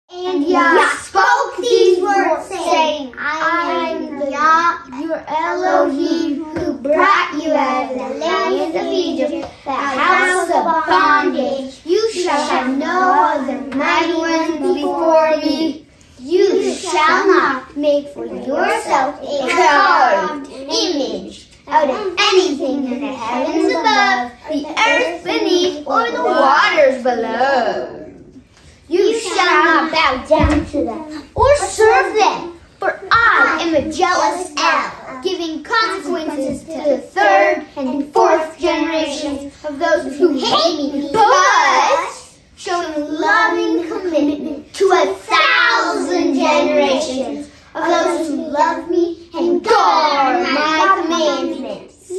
And Yah spoke these words, saying, I am the Yah, your Elohim, who brought you out of the land of Egypt, the house of bondage. You shall have no other mighty ones before me. You shall not make for yourself a carved image out of anything in the heavens above, the earth beneath, or the waters below. You shall not bow down to them or serve them, for I am a jealous El, giving consequences to the third and fourth generations of those who hate me, but showing loving commitment to 1,000 generations of those who love me and guard my commandments.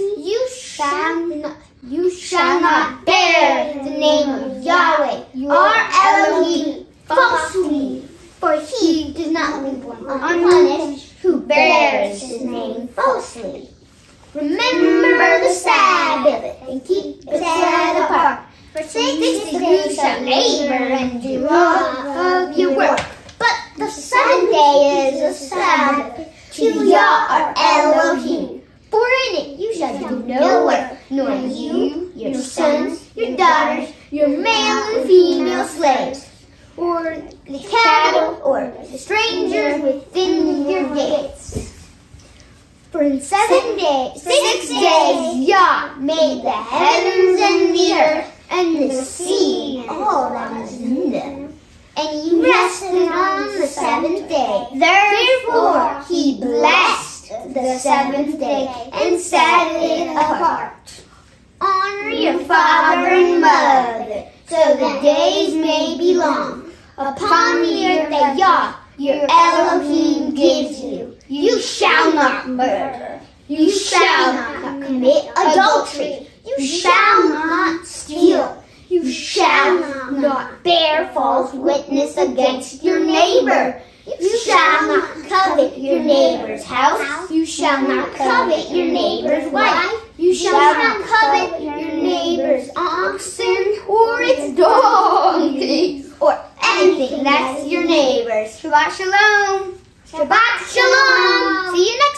You shall not bear the name of Yahweh, your Elohim, falsely, for he does not leave one unpunished who bears his name falsely. Remember the Sabbath and keep it set apart. For 6 days you shall labor and do all of your work, but the 7th day is a Sabbath to Yah our Elohim. For in it you shall do no work, nor you, your sons, your daughters, your male and female slaves, or the cattle, or the strangers within your gates. For in 6 days Yah made the heavens and the earth, and the sea, all that is in them. And he rested on the 7th day. Therefore he blessed the 7th day and set it apart. Honor your father and mother, so the days may be long upon the earth that Yah, your Elohim, gives you. You shall not murder. You shall not commit adultery. You shall not steal. You shall not bear false witness against your neighbor. You shall not covet your neighbor's house. You shall not covet your neighbor's wife. You shall not covet your neighbor's oxen or its donkey or anything that's your neighbor's. Shabbat shalom. Shabbat shalom. See you next time.